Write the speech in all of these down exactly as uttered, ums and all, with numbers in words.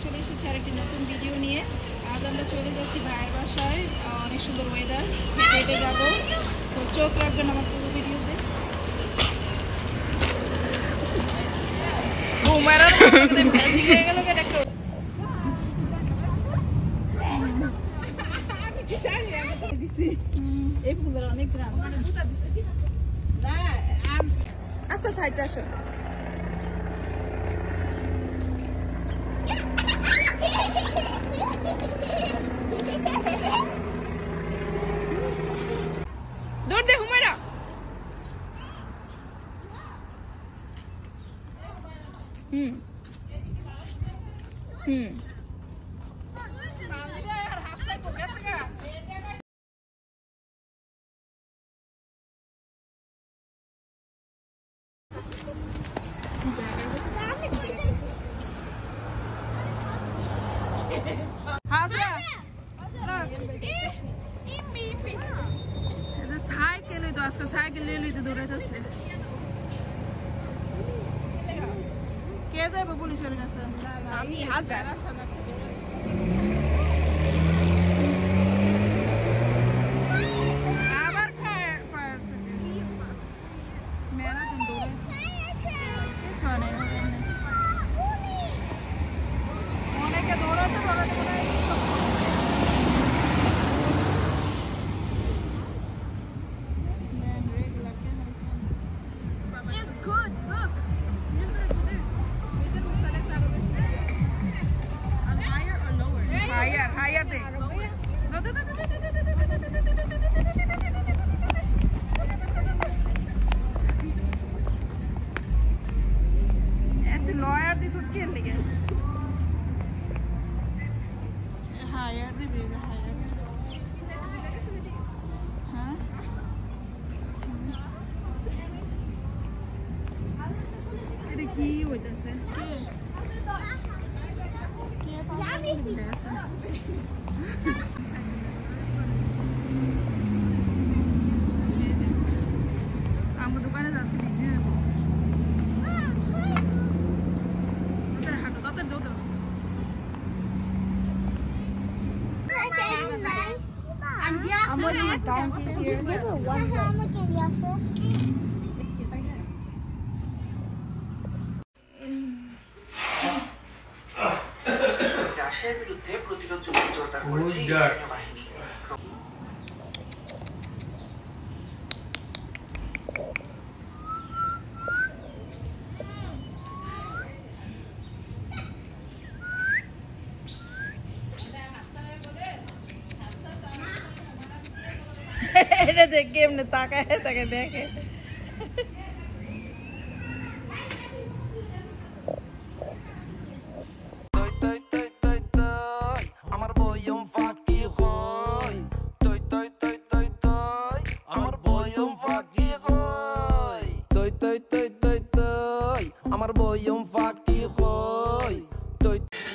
চলে এসেছি আরেকটি নতুন ভিডিও নিয়ে। আজ আমরা চলে যাচ্ছি ভাইয়ের বাসায়। অনেক সুন্দর ওয়েদার, হেঁটে যাবো। সো চোখ রাখবেন আমার পুরো ভিডিওতে। ম্যাজিক হয়ে গেল কেন একটা এই ফুলের অনেক গ্রাম। আচ্ছা থাকতে আসো। দৌড় দে হুমায়রা। হুম হুম সাইকেল তো আজকে সাইকেল লিয়ে লিতে দৌড়াইতেছে। কে যাবে পুলিশের কাছে? আমি হাজরা আবার ফায়ার ফায়ার ম্যারাথন দৌড়াইতেছে অনেকে দৌড়াতে দৌড়াতে দৌড়াই। Higher, higher thing. No, no, no, no, no, no, no, no, no, no, no, and the lawyer, this was scared again. Higher, the bigger, higher. Huh? It's a key with us, eh? আমগো দোকানে আজকে busy হইব। তোদের হাঁটো তোদের দৌড়। I'm guessing. I'm going to down here. Give her one. I'm going to guess it. রাশিয়ার বিরুদ্ধে প্রতিরোধ যুদ্ধ জোরদার করেছে ইউক্রেনীয় বাহিনী। এটা দেখ কেমনে তাকায় তাকে দেখে। আমার বয়ম ফাঁকি হয় তুই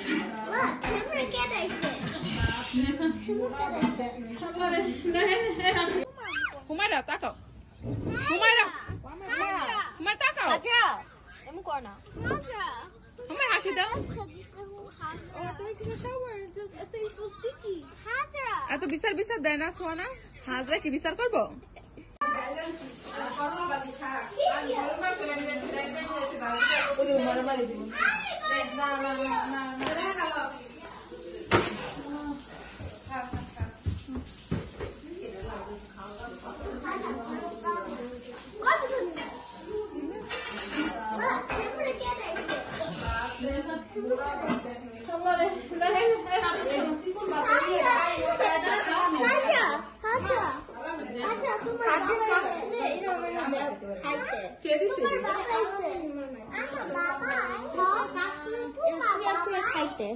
হুমায়রা তাকাও হুমায়রা হুমায়রা তাকাও আচ্ছা এমন কর না হুমায়রা হাসি দাও ও তুই কি শাওয়ার এত স্টিকি হাজরা এত বিচার বিচার দেয় না সোনা হাজরা কি বিচার করব খাইতে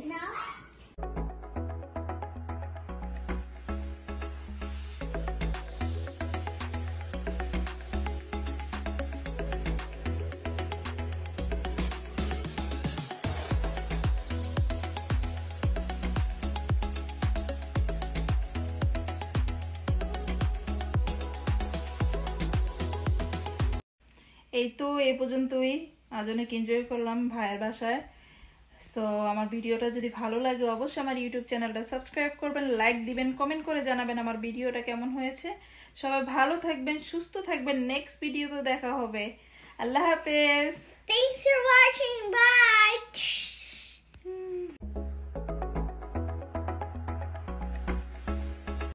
এই তো এই পর্যন্তই আজ অনেক এনজয় করলাম ভাইয়ের বাসায়। সো আমার ভিডিওটা যদি ভালো লাগে অবশ্যই আমার ইউটিউব চ্যানেলটা সাবস্ক্রাইব করবেন, লাইক দিবেন, কমেন্ট করে জানাবেন আমার ভিডিওটা কেমন হয়েছে। সবাই ভালো থাকবেন, সুস্থ থাকবেন। নেক্সট ভিডিওতে দেখা হবে। আল্লাহ হাফেজ। Thanks for watching. Bye.